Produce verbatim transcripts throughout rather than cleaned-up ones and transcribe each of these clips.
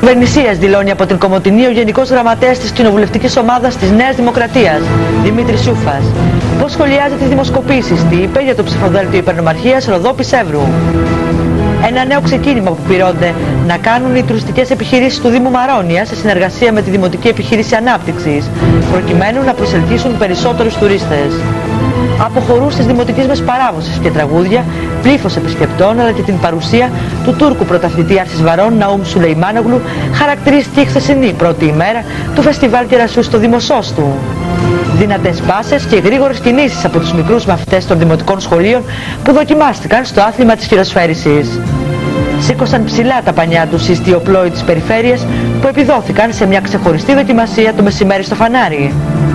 Κυβερνησίας, δηλώνει από την Κομοτηνή ο Γενικός Γραμματέας της Κοινοβουλευτικής Ομάδας της Νέας Δημοκρατίας, Δημήτρης Σούφας. Πώς σχολιάζει τις δημοσκοπήσεις, τι είπε για το ψηφοδέλτιο υπερνομαρχίας Ροδόπης Εύρου. Ένα νέο ξεκίνημα που πειρώνται να κάνουν οι τουριστικές επιχειρήσεις του Δήμου Μαρόνια σε συνεργασία με τη Δημοτική Επιχείρηση Ανάπτυξης, προκειμένου να προσελκύσουν περισσότερους τουρίστες. Από χορούς της Δημοτικής Μεσπαράδοσης και τραγούδια, πλήθος επισκεπτών αλλά και την παρουσία του Τούρκου πρωταθλητή Αρσισβαρών Ναούμ Σουλεϊμάνογλου χαρακτηρίστηκε η χθεσινή πρώτη ημέρα του φεστιβάλ κερασιού στο Δήμο Σώστου. Δυνατές πάσες και γρήγορες κινήσεις από τους μικρούς μαθητές των δημοτικών σχολείων που δοκιμάστηκαν στο άθλημα της χειροσφαίρισης. Σήκωσαν ψηλά τα πανιά τους οι ιστιοπλόοι της περιφέρειας που επιδόθηκαν σε μια ξεχωριστή δοκιμασία το μεσημέρι στο φανάρι.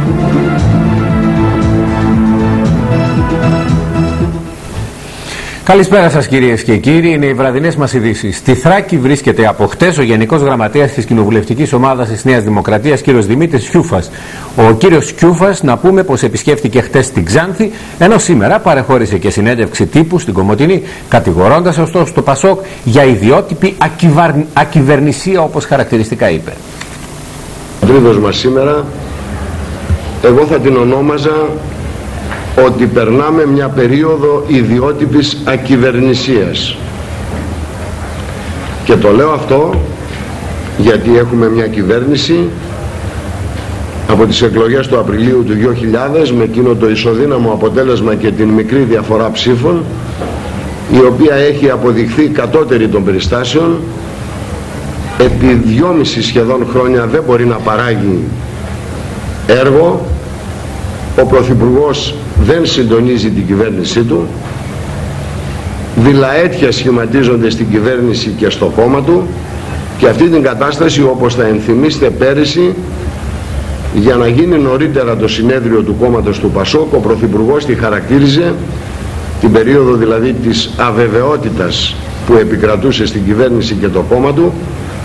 Καλησπέρα σας κυρίες και κύριοι, είναι οι βραδινές μας ειδήσεις. Στη Θράκη βρίσκεται από χτες ο Γενικός Γραμματέας της Κοινοβουλευτικής Ομάδας της Νέας Δημοκρατίας, κύριος Δημήτρης Σιούφας. Ο κύριος Σιούφας, να πούμε πως επισκέφτηκε χτες την Ξάνθη, ενώ σήμερα παρεχώρησε και συνέντευξη τύπου στην Κομοτηνή, κατηγορώντας ωστόσο το Πασόκ για ιδιότυπη ακυβαρ... ακυβερνησία, όπως χαρακτηριστικά είπε. Ο τρίτος μας σήμερα, εγώ θα την ονόμαζα ότι περνάμε μια περίοδο ιδιότυπης ακυβερνησίας. Και το λέω αυτό γιατί έχουμε μια κυβέρνηση από τις εκλογές του Απριλίου του δύο χιλιάδες με εκείνο το ισοδύναμο αποτέλεσμα και την μικρή διαφορά ψήφων, η οποία έχει αποδειχθεί κατώτερη των περιστάσεων, επί δυόμιση σχεδόν χρόνια δεν μπορεί να παράγει έργο, ο Πρωθυπουργός δεν συντονίζει την κυβέρνησή του, δειλαέτια σχηματίζονται στην κυβέρνηση και στο κόμμα του, και αυτή την κατάσταση, όπως θα ενθυμίστε πέρυσι, για να γίνει νωρίτερα το συνέδριο του κόμματος του Πασόκ, ο Πρωθυπουργός τη χαρακτήριζε, την περίοδο δηλαδή της αβεβαιότητας που επικρατούσε στην κυβέρνηση και το κόμμα του,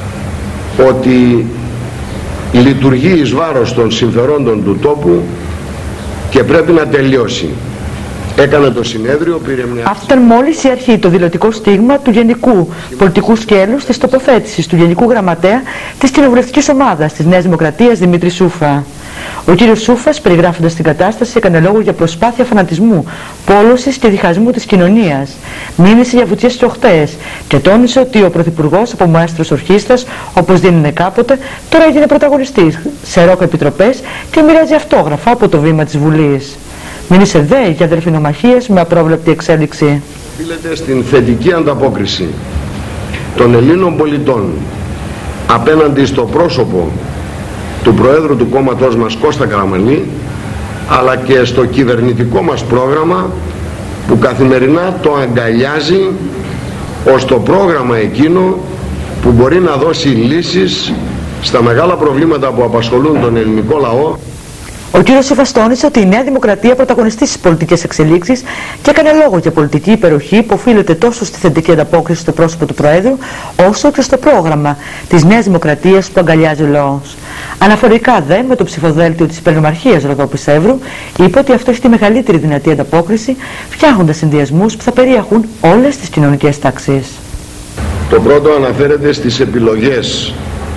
ότι λειτουργεί εις βάρος των συμφερόντων του τόπου και πρέπει να τελειώσει. Έκανε το συνέδριο, πήρε μια... Αυτό ήταν μόλις η αρχή, το δηλωτικό στίγμα του γενικού πολιτικού σκέλους της τοποθέτησης του Γενικού Γραμματέα της Κοινοβουλευτικής Ομάδας της Νέας Δημοκρατίας, Δημήτρη Σούφα. Ο κύριος Σούφας, περιγράφοντας την κατάσταση, έκανε λόγο για προσπάθεια φανατισμού, πόλωσης και διχασμού της κοινωνίας. Μίλησε για βουτιές τροχτές και τόνισε ότι ο Πρωθυπουργός από μαέστρος ορχήστρας, όπως δίνει κάποτε, τώρα έγινε πρωταγωνιστής σε ροκ επιτροπές και μοιράζει αυτόγραφα από το βήμα της Βουλής. Μίλησε δε για δελφινομαχίες με απρόβλεπτη εξέλιξη. Οφείλεται στην θετική ανταπόκριση των Ελλήνων πολιτών απέναντι στο πρόσωπο του Προέδρου του κόμματός μας Κώστα Καραμανλή, αλλά και στο κυβερνητικό μας πρόγραμμα που καθημερινά το αγκαλιάζει ως το πρόγραμμα εκείνο που μπορεί να δώσει λύσεις στα μεγάλα προβλήματα που απασχολούν τον ελληνικό λαό. Ο κύριος Σούφας τόνισε ότι η Νέα Δημοκρατία πρωταγωνιστεί στις πολιτικές εξελίξεις και έκανε λόγο για πολιτική υπεροχή που οφείλεται τόσο στη θετική ανταπόκριση στο πρόσωπο του Προέδρου, όσο και στο πρόγραμμα της Νέας Δημοκρατίας που αγκαλιάζει ο λαός. Αναφορικά δε με το ψηφοδέλτιο της υπερνομαρχίας Ροδόπης Εύρου, είπε ότι αυτό έχει τη μεγαλύτερη δυνατή ανταπόκριση, φτιάχνοντας συνδυασμούς που θα περιέχουν όλες τις κοινωνικές τάξεις. Το πρώτο αναφέρεται στις επιλογές.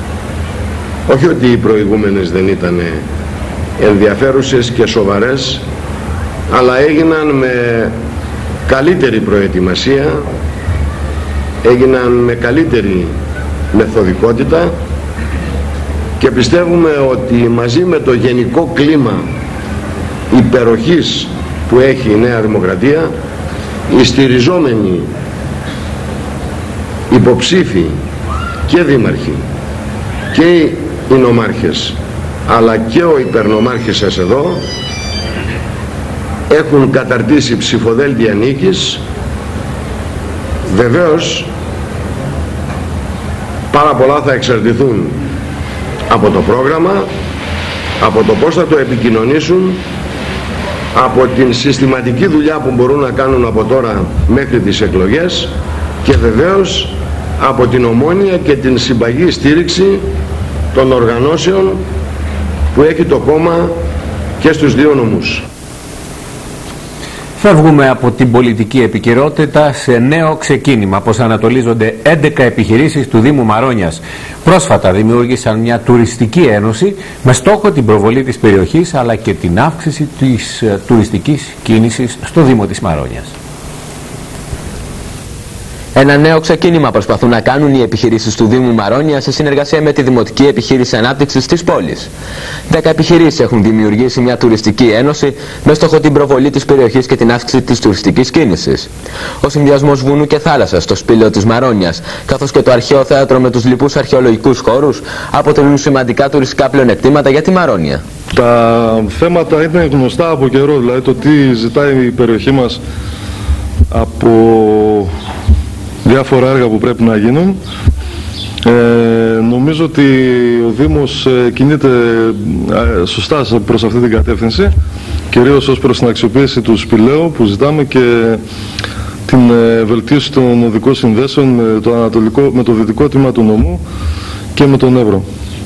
Όχι ότι οι προηγούμενες δεν ήταν ενδιαφέρουσες και σοβαρές, αλλά έγιναν με καλύτερη προετοιμασία, έγιναν με καλύτερη μεθοδικότητα, και πιστεύουμε ότι μαζί με το γενικό κλίμα υπεροχής που έχει η Νέα Δημοκρατία, οι στηριζόμενοι υποψήφοι και δήμαρχοι και οι νομάρχες, αλλά και ο υπερνομάρχης σας εδώ, έχουν καταρτήσει ψηφοδέλτια νίκης. Βεβαίως πάρα πολλά θα εξαρτηθούν από το πρόγραμμα, από το πώς θα το επικοινωνήσουν, από την συστηματική δουλειά που μπορούν να κάνουν από τώρα μέχρι τις εκλογές, και βεβαίως από την ομόνοια και την συμπαγή στήριξη των οργανώσεων που έχει το κόμμα και στους δύο νομούς. Φεύγουμε από την πολιτική επικαιρότητα σε νέο ξεκίνημα. Προσανατολίζονται έντεκα επιχειρήσεις του Δήμου Μαρόνιας. Πρόσφατα δημιούργησαν μια τουριστική ένωση με στόχο την προβολή της περιοχής αλλά και την αύξηση της uh, τουριστικής κίνησης στο Δήμο της Μαρόνιας. Ένα νέο ξεκίνημα προσπαθούν να κάνουν οι επιχειρήσεις του Δήμου Μαρόνια σε συνεργασία με τη Δημοτική Επιχείρηση Ανάπτυξης της πόλης. Δέκα επιχειρήσεις έχουν δημιουργήσει μια τουριστική ένωση με στόχο την προβολή της περιοχής και την αύξηση της τουριστικής κίνησης. Ο συνδυασμός βουνού και θάλασσας στο σπήλαιο της Μαρόνιας, καθώς και το αρχαίο θέατρο με τους λοιπούς αρχαιολογικούς χώρους, αποτελούν σημαντικά τουριστικά πλεονεκτήματα για τη Μαρόνια. Τα θέματα είναι γνωστά από καιρό, δηλαδή το τι ζητάει η περιοχή μας από διάφορα έργα που πρέπει να γίνουν. Ε, νομίζω ότι ο Δήμος ε, κινείται ε, σωστά προς αυτή την κατεύθυνση, κυρίως ως προς την αξιοποίηση του σπηλαίου που ζητάμε και την ε, βελτίωση των οδικών συνδέσεων με το, ανατολικό, με το δυτικό τμήμα του νομού και με τον Εύρο.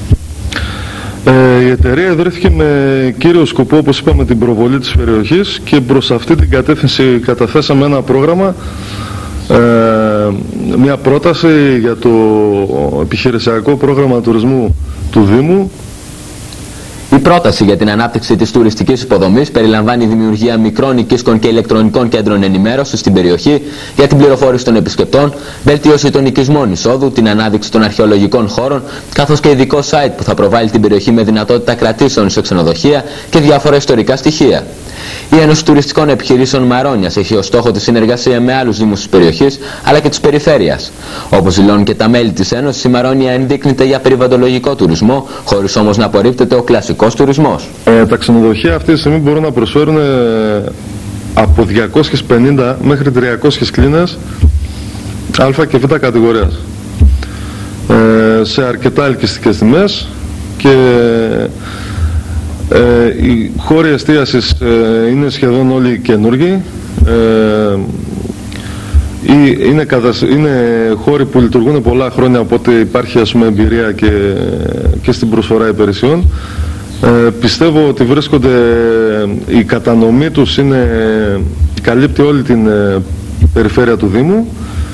Ε, η εταιρεία ιδρύθηκε με κύριο σκοπό, όπως είπαμε, την προβολή της περιοχής και προς αυτή την κατεύθυνση καταθέσαμε ένα πρόγραμμα, Ε, μια πρόταση για το επιχειρησιακό πρόγραμμα τουρισμού του Δήμου. Η πρόταση για την ανάπτυξη της τουριστικής υποδομής περιλαμβάνει δημιουργία μικρών οικίσκων και ηλεκτρονικών κέντρων ενημέρωσης στην περιοχή για την πληροφόρηση των επισκεπτών, βελτίωση των οικισμών εισόδου, την ανάδειξη των αρχαιολογικών χώρων, καθώς και ειδικό site που θα προβάλλει την περιοχή με δυνατότητα κρατήσεων σε ξενοδοχεία και διάφορα ιστορικά στοιχεία. Η Ένωση Τουριστικών Επιχειρήσεων Μαρόνιας έχει ως στόχο τη συνεργασία με άλλους δήμους της περιοχής αλλά και της περιφέρειας. Όπως δηλώνουν και τα μέλη της Ένωσης, η Μαρόνια ενδείκνυται για περιβαλλοντολογικό τουρισμό, χωρίς όμως να απορρίπτεται ο κλασικός τουρισμός. Ε, τα ξενοδοχεία αυτή τη στιγμή μπορούν να προσφέρουν ε, από διακόσιες πενήντα μέχρι τριακόσιες κλίνες Α και Β κατηγορίας ε, σε αρκετά ελκυστικές τιμές και Ε, οι χώροι εστίασης ε, είναι σχεδόν όλοι καινούργοι. Ε, είναι, είναι χώροι που λειτουργούν πολλά χρόνια, οπότε υπάρχει, ας πούμε, εμπειρία και, και στην προσφορά υπηρεσιών. Ε, πιστεύω ότι βρίσκονται, η κατανομή τους είναι, καλύπτει όλη την ε, περιφέρεια του Δήμου.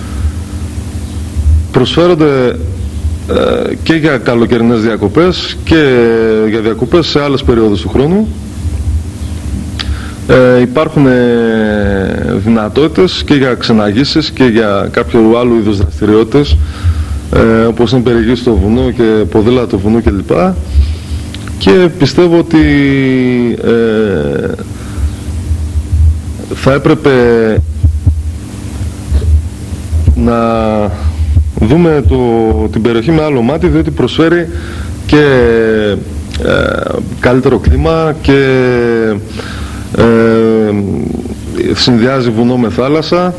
Προσφέρονται και για καλοκαιρινές διακοπές και για διακοπές σε άλλες περιόδους του χρόνου. Ε, υπάρχουν ε, δυνατότητες και για ξεναγήσεις και για κάποιο άλλο είδους δραστηριότητες, ε, όπως είναι περιηγή στο βουνό και ποδήλατο βουνού κλπ. Και πιστεύω ότι ε, θα έπρεπε να δούμε το, την περιοχή με άλλο μάτι, διότι προσφέρει και ε, καλύτερο κλίμα και ε, συνδυάζει βουνό με θάλασσα.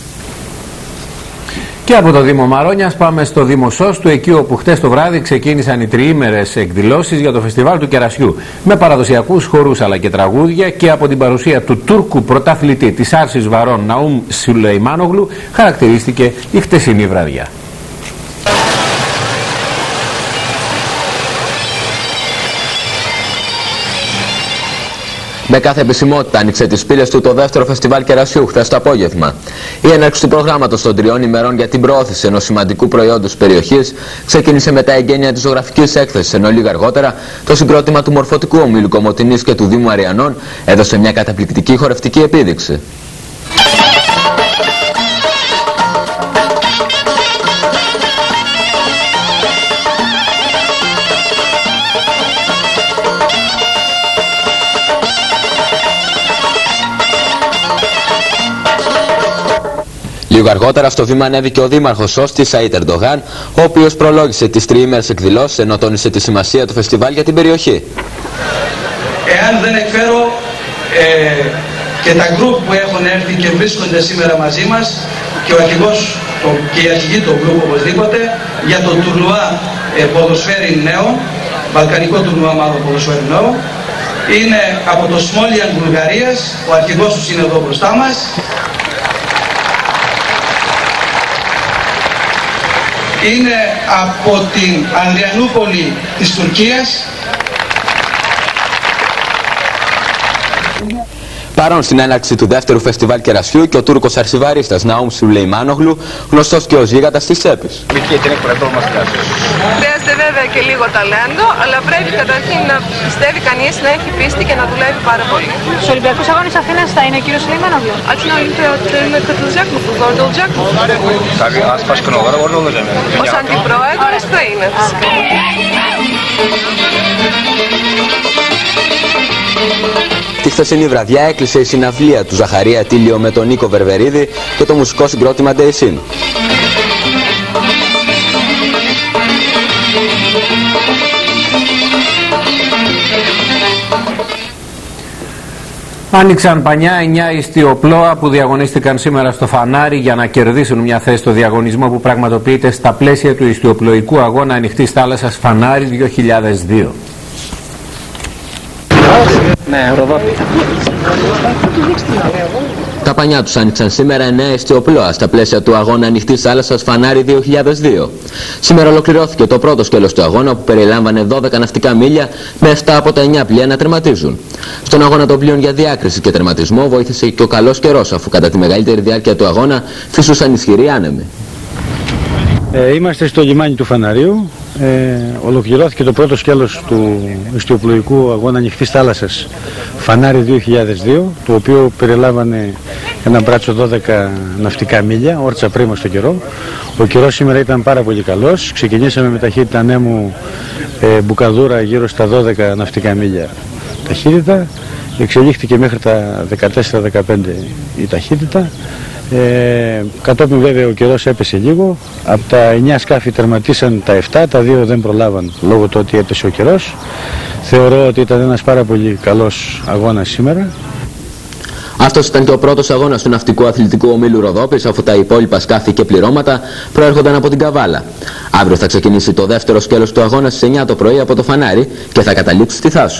Και από το Δήμο Μαρόνιας πάμε στο Δήμο Σώστου, εκεί όπου χτες το βράδυ ξεκίνησαν οι τριήμερες εκδηλώσεις για το Φεστιβάλ του Κερασιού, με παραδοσιακούς χορούς αλλά και τραγούδια, και από την παρουσία του Τούρκου πρωταθλητή της Άρσης Βαρών Ναούμ Σουλεϊμάνογλου χαρακτηρίστηκε η χτεσινή βραδιά. Με κάθε επισημότητα άνοιξε τις πύλες του το δεύτερο φεστιβάλ Κερασιού χθες το απόγευμα. Η έναρξη του προγράμματος των τριών ημερών για την προώθηση ενός σημαντικού προϊόντος περιοχής ξεκίνησε με τα εγγένεια της ζωγραφικής έκθεσης, ενώ λίγο αργότερα το συγκρότημα του Μορφωτικού Ομίλου Κομοτηνής και του Δήμου Αριανών έδωσε μια καταπληκτική χορευτική επίδειξη. Λίγο αργότερα στο βήμα ανέβηκε ο δήμαρχος Σώστης Σαΐτ Ερντογάν, ο οποίος προλόγησε τις τριήμερες εκδηλώσεις, ενώ τόνισε τη σημασία του φεστιβάλ για την περιοχή. Εάν δεν εκφέρω ε, και τα γκρουπ που έχουν έρθει και βρίσκονται σήμερα μαζί μας και ο αρχηγός το, και η αρχηγή του γκρουπ οπωσδήποτε για το τουρνουά ε, ποδοσφαίρι νέο, βαλκανικό τουρνουά μάλλον ποδοσφαίρι νέο, είναι από το Σμόλιαν Βουλγαρίας, ο αρχηγός τους είναι εδώ μπροστά μας. Είναι από την Ανδριανούπολη της Τουρκίας. Παρόν στην έναρξη του δεύτερου φεστιβάλ κερασιού και ο Τούρκος αρσιβαρίστας Ναούμ Σουλεϊμάνογλου, γνωστός και ως γίγαντας της Τσέπης. Χρειάζεται βέβαια και λίγο ταλέντο, αλλά πρέπει καταρχήν να πιστεύει κανείς, να έχει πίστη και να δουλεύει πάρα πολύ. Στους Ολυμπιακούς Αγώνες Αθήνας θα είναι ο κύριος Σουλεϊμάνογλου. Als je nou niet katılacak mı? Orada olacak mı? Tabii az başkan olarak orada olacağım. Ως αντιπρόεδρος θα είναι φυσικά. Τη χθεσινή βραδιά έκλεισε η συναυλία του Ζαχαρία Τίλιο με τον Νίκο Βερβερίδη και το μουσικό συγκρότημα Ντεϊσίν. Άνοιξαν πανιά εννιά ιστιοπλώα που διαγωνίστηκαν σήμερα στο Φανάρι για να κερδίσουν μια θέση στο διαγωνισμό που πραγματοποιείται στα πλαίσια του ιστιοπλοϊκού αγώνα ανοιχτής θάλασσας Φανάρι δύο χιλιάδες δύο. Ναι, Ροδόπη. Τα πανιά τους άνοιξαν σήμερα εννέα ιστιοπλώα στα πλαίσια του αγώνα ανοιχτής θάλασσας Φανάρι δύο χιλιάδες δύο. Σήμερα ολοκληρώθηκε το πρώτο σκέλος του αγώνα που περιλάμβανε δώδεκα ναυτικά μίλια με επτά από τα εννιά πλοία να τερματίζουν. Στον αγώνα των πλοίων για διάκριση και τερματισμό βοήθησε και ο καλός καιρός, αφού κατά τη μεγαλύτερη διάρκεια του αγώνα φυσούσαν ισχυροί άνεμοι. Ε, είμαστε στο λιμάνι του Φαναρίου. Ε, ολοκληρώθηκε το πρώτο σκέλος του ιστιοπλοϊκού αγώνα ανοιχτής θάλασσας Φανάρι δύο χιλιάδες δύο, το οποίο περιλάμβανε ένα μπράτσο δώδεκα ναυτικά μίλια, όρτσα πρίμα στο καιρό. Ο καιρός σήμερα ήταν πάρα πολύ καλός. Ξεκινήσαμε με ταχύτητα ανέμου ε, μπουκαδούρα γύρω στα δώδεκα ναυτικά μίλια ταχύτητα. Εξελίχθηκε μέχρι τα δεκατέσσερα δεκαπέντε η ταχύτητα. Ε, κατόπιν βέβαια ο καιρός έπεσε λίγο. Από τα εννιά σκάφη τερματίσαν τα επτά, τα δύο δεν προλάβαν λόγω του ότι έπεσε ο καιρός. Θεωρώ ότι ήταν ένας πάρα πολύ καλός αγώνας σήμερα. Αυτός ήταν και ο πρώτος αγώνας του ναυτικού αθλητικού ομίλου Ροδόπης, αφού τα υπόλοιπα σκάφη και πληρώματα προέρχονταν από την Καβάλα. Αύριο θα ξεκινήσει το δεύτερο σκέλος του αγώνα στις εννιά το πρωί από το Φανάρι και θα καταλήξει στη Θάσο.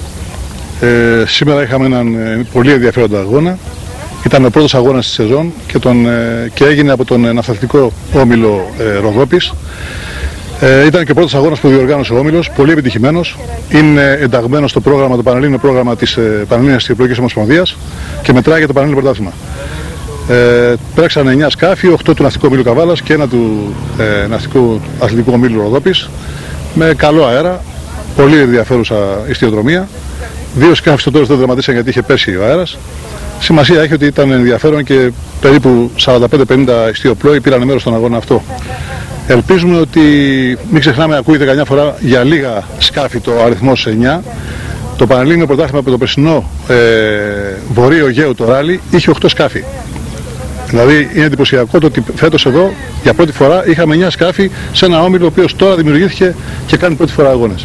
Ε, σήμερα είχαμε έναν ε, πολύ ενδιαφέροντα αγώνα. Ήταν ο πρώτος αγώνας της σεζόν και, τον, ε, και έγινε από τον ναυτικό όμιλο ε, Ροδόπης. Ε, ήταν και ο πρώτος αγώνας που διοργάνωσε ο όμιλος, πολύ επιτυχημένος. Είναι ενταγμένο στο πρόγραμμα, το πανελλήνιο πρόγραμμα της ε, Πανελλήνιας Ιστιοπλοϊκής Ομοσπονδίας και μετράει για το Πανελλήνιο Πρωτάθλημα. Ε, Πρέξανε εννιά σκάφη, οκτώ του ναυτικού ομίλου Καβάλας και ένα του ε, ναυτικού αθλητικού ομίλου Ροδόπης, με καλό αέρα, πολύ ενδιαφέρουσα ιστιοδρομία. Δύο σκάφη στο τέλος δεν δραματίσαν γιατί είχε πέσει ο αέρας. Σημασία έχει ότι ήταν ενδιαφέρον και περίπου σαράντα πέντε πενήντα ιστιοπλόοι πήραν μέρος στον αγώνα αυτό. Ελπίζουμε ότι, μην ξεχνάμε, ακούγεται καμιά φορά για λίγα σκάφη το αριθμός εννιά. Το Πανελλήνιο Πρωτάθλημα από το περσινό ε, Βορείο Αιγαίου το ράλι είχε οκτώ σκάφη. Δηλαδή είναι εντυπωσιακό το ότι φέτος εδώ για πρώτη φορά είχαμε εννιά σκάφη σε ένα όμιλο ο οποίος τώρα δημιουργήθηκε και κάνει πρώτη φορά αγώνες.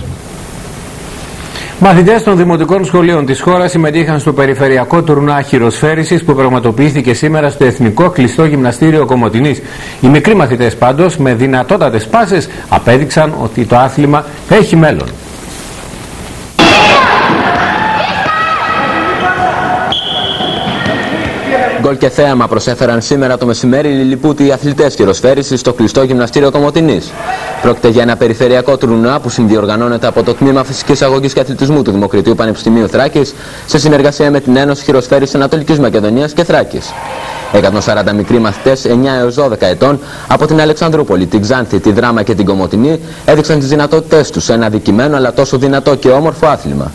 Μαθητές των δημοτικών σχολείων της χώρας συμμετείχαν στο περιφερειακό τουρνουά χειροσφαίρισης που πραγματοποιήθηκε σήμερα στο Εθνικό Κλειστό Γυμναστήριο Κομοτηνής. Οι μικροί μαθητές πάντως με δυνατότατες πάσες απέδειξαν ότι το άθλημα έχει μέλλον. Γκολ και θέαμα προσέφεραν σήμερα το μεσημέρι οι λιλιπούτοι αθλητές χειροσφαίρισης στο Κλειστό Γυμναστήριο Κομοτηνής. Πρόκειται για ένα περιφερειακό τουρνουά που συνδιοργανώνεται από το Τμήμα Φυσικής Αγωγής και Αθλητισμού του Δημοκρατίου Πανεπιστημίου Θράκης σε συνεργασία με την Ένωση Χειροσφαίρισης Ανατολικής Μακεδονίας και Θράκης. εκατόν σαράντα μικροί μαθητές εννιά έως δώδεκα ετών από την Αλεξανδρούπολη, την Ξάνθη, τη Δράμα και την Κομοτηνή έδειξαν τις δυνατότητές τους σε ένα αδικημένο αλλά τόσο δυνατό και όμορφο άθλημα.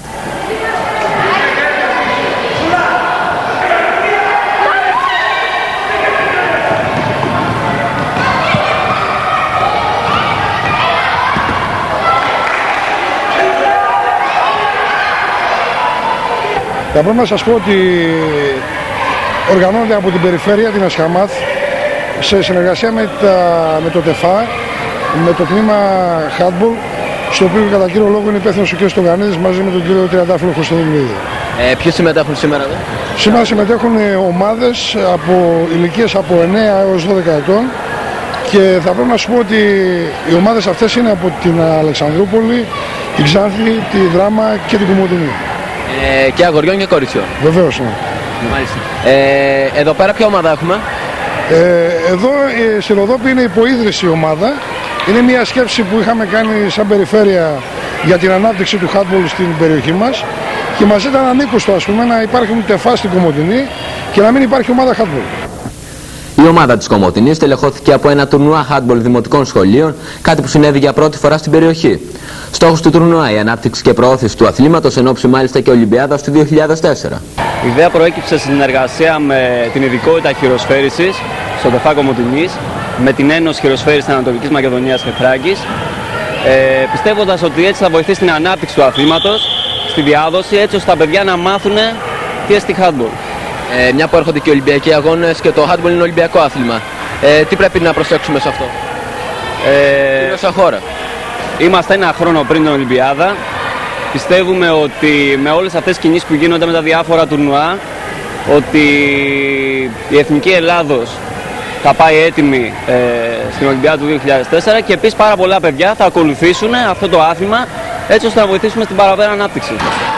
Θα πρέπει να σας πω ότι οργανώνεται από την περιφέρεια, την Ασχαμάθ, σε συνεργασία με, τα, με το ΤΕΦΑ, με το τμήμα Handball, στο οποίο κατά κύριο λόγο είναι υπεύθυνος ο κ. Στογανίδης μαζί με τον κύριο Τριαντάφυλλο Χρυστοδουλίδη. Ε, ποιοι συμμετέχουν σήμερα εδώ? Σήμερα συμμετέχουν ομάδες από ηλικίες από εννέα έως δώδεκα ετών και θα πρέπει να σου πω ότι οι ομάδες αυτές είναι από την Αλεξανδρούπολη, την Ξάνθη, τη Δράμα και την Κομοτηνή. Ε, και αγοριών και κοριτσιών. Βεβαίως, ναι. Μάλιστα. Ε, εδώ πέρα ποια ομάδα έχουμε? Ε, εδώ ε, στη Ροδόπη είναι υποίδρυση ομάδα. Είναι μια σκέψη που είχαμε κάνει σαν περιφέρεια για την ανάπτυξη του handball στην περιοχή μας και μας ήταν ανήκουστο, ας πούμε, να υπάρχει τεφά στην Κομοτηνή και να μην υπάρχει ομάδα handball. Η ομάδα της Κομοτηνής τελεχώθηκε από ένα τουρνουά handball δημοτικών σχολείων, κάτι που συνέβη για πρώτη φορά στην περιοχή. Στόχος του τουρνουά η ανάπτυξη και προώθηση του αθλήματος, εν ώψη μάλιστα και Ολυμπιάδας του δύο χιλιάδες τέσσερα. Η ιδέα προέκυψε στη συνεργασία με την ειδικότητα χειροσφαίρισης στο ΤΕΦΑ Κομοτηνής, με την Ένωση Χειροσφαίρισης Ανατολικής Μακεδονίας και Θράκης, ε, πιστεύοντας ότι έτσι θα βοηθήσει την ανάπτυξη του αθλήματος, στη διάδοση, έτσι ώστε τα παιδιά να μάθουν τι εστί handball. Ε, μια που έρχονται και οι Ολυμπιακοί αγώνες και το handball είναι Ολυμπιακό άθλημα. Ε, τι πρέπει να προσέξουμε σε αυτό, ε, κυρίως σαν χώρα? Είμαστε ένα χρόνο πριν την Ολυμπιάδα. Πιστεύουμε ότι με όλες αυτές τις κινήσεις που γίνονται με τα διάφορα τουρνουά, ότι η Εθνική Ελλάδος θα πάει έτοιμη ε, στην Ολυμπιάδα του δύο χιλιάδες τέσσερα και επίσης πάρα πολλά παιδιά θα ακολουθήσουν αυτό το άθλημα, έτσι ώστε να βοηθήσουμε στην παραπέρα ανάπτυξη.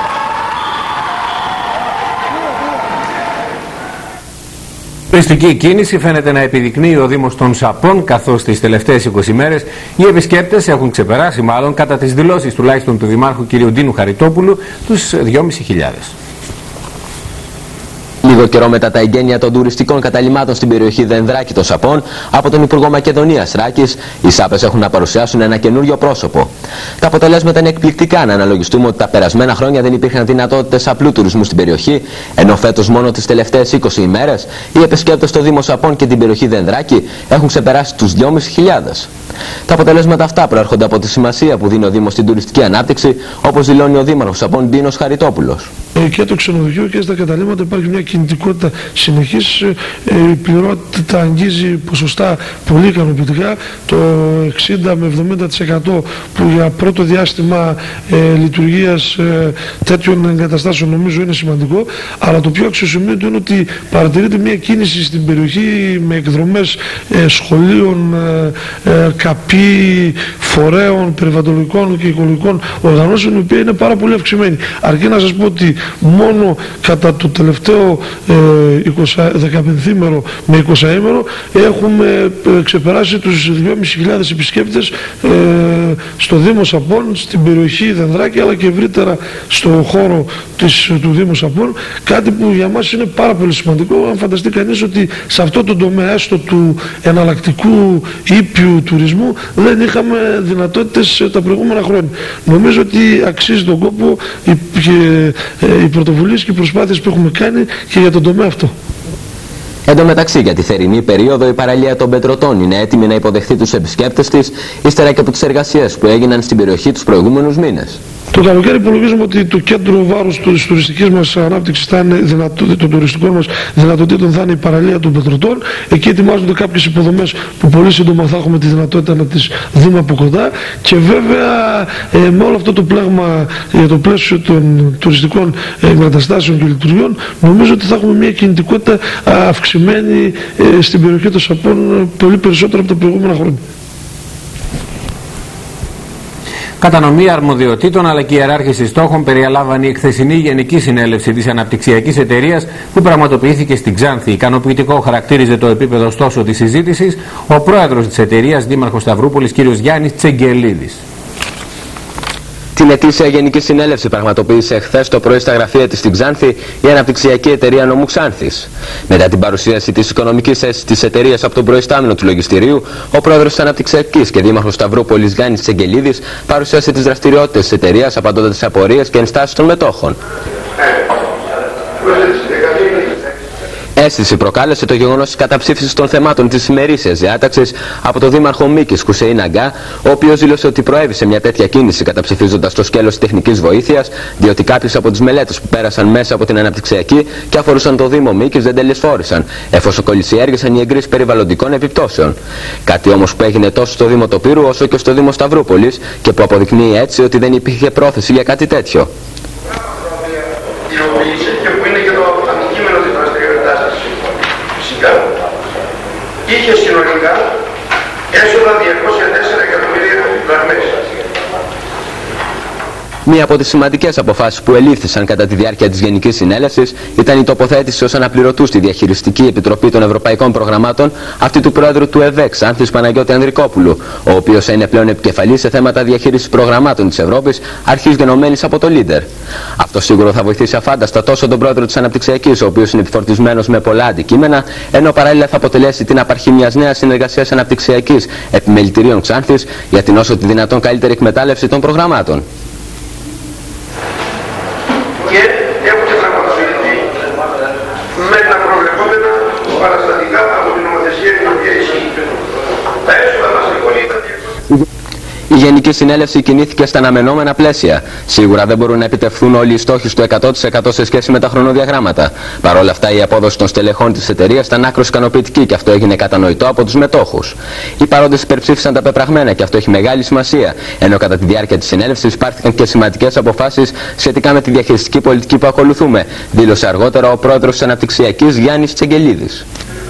Τουριστική κίνηση φαίνεται να επιδεικνύει ο Δήμος των Σαπών, καθώς τις τελευταίες είκοσι μέρες οι επισκέπτες έχουν ξεπεράσει, μάλλον κατά τις δηλώσεις τουλάχιστον του Δημάρχου κ. Ντίνου Χαριτόπουλου, τους δυόμισι χιλιάδες. Λίγο καιρό μετά τα εγγένεια των τουριστικών καταλυμάτων στην περιοχή Δενδράκη των Σαπών από τον Υπουργό Μακεδονίας Ράκης, οι Σάπες έχουν να παρουσιάσουν ένα καινούριο πρόσωπο. Τα αποτελέσματα είναι εκπληκτικά, να αναλογιστούμε ότι τα περασμένα χρόνια δεν υπήρχαν δυνατότητες απλού τουρισμού στην περιοχή, ενώ φέτος μόνο τις τελευταίες είκοσι ημέρες οι επισκέπτες στο Δήμο Σαπών και την περιοχή Δενδράκη έχουν ξεπεράσει τους δυόμισι χιλιάδες. Τα αποτελέσματα αυτά προέρχονται από τη σημασία που δίνει ο Δήμος στην τουριστική ανάπτυξη, όπως δηλώνει ο Δήμαρχος Σαπών Ντίνος Χαριτόπουλος. Και το ξενοδοχείο και στα καταλήμματα υπάρχει μια κινητικότητα συνεχής. Η πληρότητα αγγίζει ποσοστά πολύ ικανοποιητικά, το εξήντα με εβδομήντα τοις εκατό που για πρώτο διάστημα ε, λειτουργίας ε, τέτοιων εγκαταστάσεων νομίζω είναι σημαντικό, αλλά το πιο αξιοσημείωτο είναι ότι παρατηρείται μια κίνηση στην περιοχή με εκδρομές ε, σχολείων, ε, ε, καπί, φορέων, περιβαλλοντικών και οικολογικών οργανώσεων, η οποία είναι πάρα πολύ αυξημένη. Αρκεί να σας πω ότι μόνο κατά το τελευταίο ε, δεκαπενθήμερο με εικοσαήμερο έχουμε ξεπεράσει τους δυόμισι χιλιάδες επισκέπτες ε, στο Δήμο Σαπών, στην περιοχή Δενδράκη, αλλά και ευρύτερα στο χώρο της, του Δήμου Σαπών, κάτι που για μας είναι πάρα πολύ σημαντικό. Αν φανταστεί κανείς ότι σε αυτό το τομέα έστω του εναλλακτικού ήπιου τουρισμού δεν είχαμε δυνατότητες τα προηγούμενα χρόνια. Νομίζω ότι αξίζει τον κόπο οι, οι πρωτοβουλίες και οι προσπάθειες που έχουμε κάνει και για τον τομέα αυτό. Εν τω μεταξύ, για τη θερινή περίοδο, η παραλία των Πετρωτών είναι έτοιμη να υποδεχθεί τους επισκέπτες της, ύστερα και από τις εργασίες που έγιναν στην περιοχή τους προηγούμενους μήνες. Το καλοκαίρι υπολογίζουμε ότι το κέντρο βάρους της τουριστικής μας ανάπτυξης θα είναι δυνατό, των τουριστικών μας δυνατοτήτων θα είναι η παραλία των Πετρωτών. Εκεί ετοιμάζονται κάποιες υποδομές που πολύ σύντομα θα έχουμε τη δυνατότητα να τις δούμε από κοντά. Και βέβαια ε, με όλο αυτό το πλέγμα για το πλαίσιο των τουριστικών εγκαταστάσεων και λειτουργιών, νομίζω ότι θα έχουμε μια κινητικότητα αυξημένη ε, στην περιοχή των Σαπών πολύ περισσότερο από τα προηγούμενα χρόνια. Κατανομή αρμοδιοτήτων αλλά και ιεράρχηση στόχων περιέλαβαν η εκθεσινή Γενική Συνέλευση της Αναπτυξιακής Εταιρείας που πραγματοποιήθηκε στην Ξάνθη. Ικανοποιητικό χαρακτήριζε το επίπεδο ωστόσο της συζήτησης ο πρόεδρος της εταιρείας, δήμαρχος Σταυρούπολης, κ. Γιάννης Τσεγγελίδης. Την ετήσια Γενική Συνέλευση πραγματοποίησε χθες το πρωί στα γραφεία της στην Ξάνθη η Αναπτυξιακή Εταιρεία Νομού Ξάνθης. Μετά την παρουσίαση της οικονομικής θέσης της εταιρείας από τον προϊστάμενο του λογιστηρίου, ο πρόεδρος της Αναπτυξιακής και δήμαρχος Σταυρούπολης Γιάννης Τσεγγελίδης παρουσίασε τις δραστηριότητες της εταιρείας, απαντώντας τις απορίες και ενστάσεις των μετόχων. Αίσθηση προκάλεσε το γεγονός της καταψήφισης των θεμάτων της ημερήσιας διάταξης από τον δήμαρχο Μίκης Χουσέιν Αγκά, ο οποίος δήλωσε ότι προέβησε μια τέτοια κίνηση καταψηφίζοντας το σκέλος τεχνικής βοήθειας, διότι κάποιες από τις μελέτες που πέρασαν μέσα από την Αναπτυξιακή και αφορούσαν το Δήμο Μίκης δεν τελεσφόρησαν, εφόσον κολυσιέργησαν οι εγκρίσεις περιβαλλοντικών επιπτώσεων. Κάτι όμως που έγινε τόσο στο Δήμο Τοπύρου όσο και στο Δήμο Σταυρούπολης και που αποδεικνύει έτσι ότι δεν υπήρχε πρόθεση για κάτι τέτοιο. Είχε συνολικά έσοδα διακόσια τέσσερα εκατομμύρια δραχμές. Μία από τις σημαντικές αποφάσεις που ελήφθησαν κατά τη διάρκεια της Γενικής Συνέλευσης ήταν η τοποθέτηση ως αναπληρωτού στη Διαχειριστική Επιτροπή των Ευρωπαϊκών Προγραμμάτων αυτή του Πρόεδρου του ΕΒΕΚ, Άνθης Παναγιώτη Ανδρικόπουλου, ο οποίος είναι πλέον επικεφαλής σε θέματα διαχείρισης προγραμμάτων της Ευρώπης, αρχής γενομένης από το Leader. Αυτό σίγουρα θα βοηθήσει αφάνταστα τόσο τον Πρόεδρο της Αναπτυξιακής, ο οποίος είναι επιφορτισμένος με πολλά αντικείμενα, ενώ παράλληλα θα αποτελέσει την απαρχή μιας νέας συνεργασίας αναπτυξιακής επιμελητηρίων Ξάνθης για την όσο τη δυνατόν καλύτερη εκμετάλλευση των προγραμμάτων. Και έχουν πραγματοποιηθεί με τα προβλεπόμενα παραστατικά από την νομοθεσία η οποία ισχύει. Τα έσοδα μας λοιπόν ήταν... Η Γενική Συνέλευση κινήθηκε στα αναμενόμενα πλαίσια. Σίγουρα δεν μπορούν να επιτευχθούν όλοι οι στόχοι στο εκατό τοις εκατό σε σχέση με τα χρονοδιαγράμματα. Παρ' όλα αυτά, η απόδοση των στελεχών της εταιρείας ήταν άκρως ικανοποιητική και αυτό έγινε κατανοητό από τους μετόχους. Οι παρόντες υπερψήφισαν τα πεπραγμένα και αυτό έχει μεγάλη σημασία. Ενώ κατά τη διάρκεια της συνέλευσης πάρθηκαν και σημαντικές αποφάσεις σχετικά με τη διαχειριστική πολιτική που ακολουθούμε, δήλωσε αργότερα ο πρόεδρος της Αναπτυξιακής Γιάννης Τσεγγελίδης.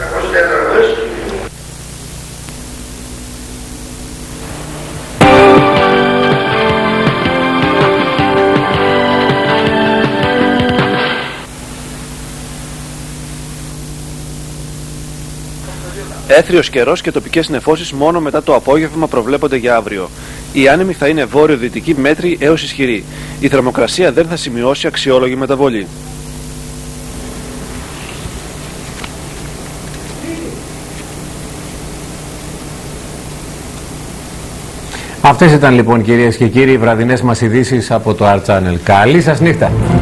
Έθριος καιρός και τοπικές νεφώσεις μόνο μετά το απόγευμα προβλέπονται για αύριο. Η άνεμη θα είναι βόρειο-δυτική μέτρη έως ισχυρή. Η θερμοκρασία δεν θα σημειώσει αξιόλογη μεταβολή. Αυτές ήταν λοιπόν, κυρίες και κύριοι, οι βραδινές μας ειδήσεις από το Art Channel. Καλή σας νύχτα!